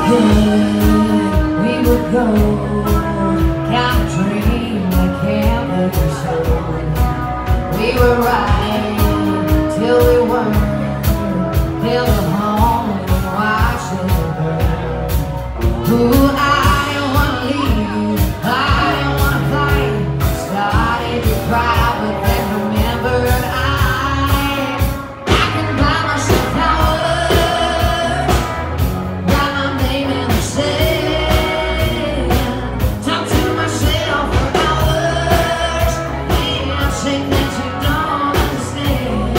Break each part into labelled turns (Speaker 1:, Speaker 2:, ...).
Speaker 1: good, we would go, count a dream like heaven or so. We were right till we weren't, till the home and watch it burn. Ooh, I didn't wanna leave, I didn't wanna fight, started to cry, but then remembered I can buy myself flowers, write my name in the sand, talk to myself for hours, and say things you don't understand.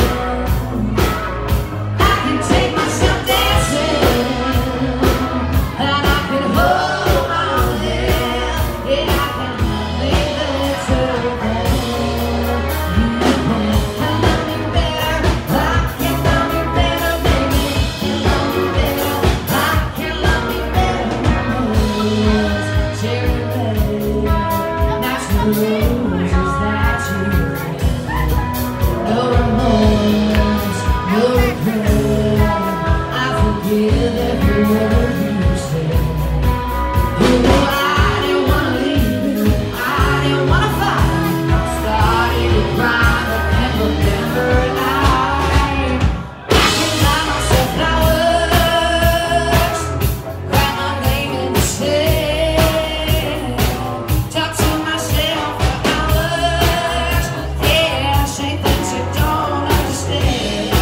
Speaker 1: I can take myself dancing, and I can hold my hand, yeah, I can leave it to them. You can love me better, I can love me better, baby. You love me better, I can love me better. Cherry red, that's the roses that you had. No remorse, no regret, I forgive every word you said. Ooh, I didn't wanna leave, I didn't wanna fight, started to cry, but then remembered I can buy myself flowers, write my name in the sand, talk to myself for hours, yeah, say things you don't understand.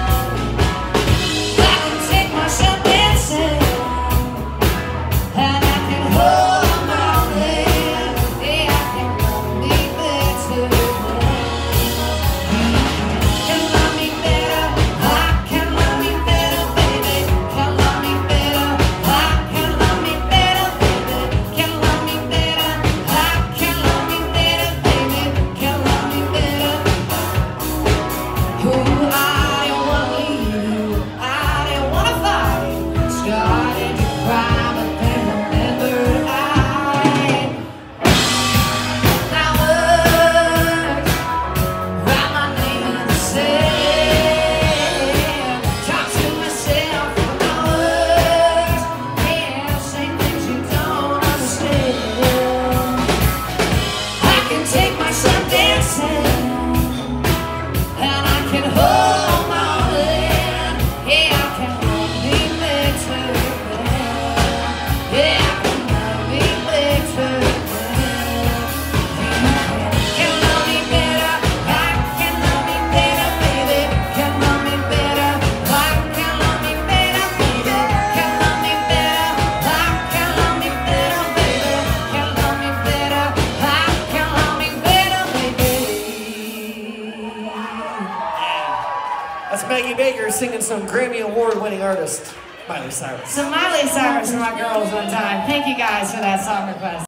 Speaker 1: I can take myself dancing, and I can hold my hand, yeah, I can leave it to them. Can love me better, I can love me better, baby. Can love me better, I can love me better, baby. Can love me better, I can love me better, baby. Can love me better. Ooh, I didn't wanna leave, I didn't wanna fight, started to cry, but then remembered flowers, write my name in the sand, talk to myself for hours, yeah, say things you don't understand. I can take myself dancing, and I can hold my hand, yeah, I can leave it to them, yeah, I can leave it to them. Can love me better, I can love me better, baby. Can love me better, I can love me better, baby. Can love me better, I can love me better, baby. Can love me better, I can love me better, baby.
Speaker 2: That's Maggie Baker singing some Grammy Award-winning artist, Miley Cyrus.
Speaker 1: So Miley Cyrus and my girls one time. Thank you guys for that song request.